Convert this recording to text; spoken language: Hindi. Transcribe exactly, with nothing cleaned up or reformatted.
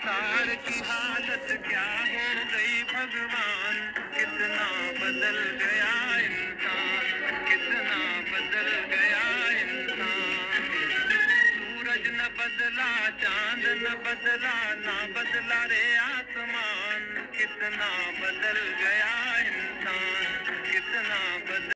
संसार की हालत क्या हो गई भगवान, कितना बदल गया इंसान, कितना बदल गया इंसान। सूरज न बदला, चांद न बदला, ना बदला रे आसमान, कितना बदल गया इंसान, कितना बदल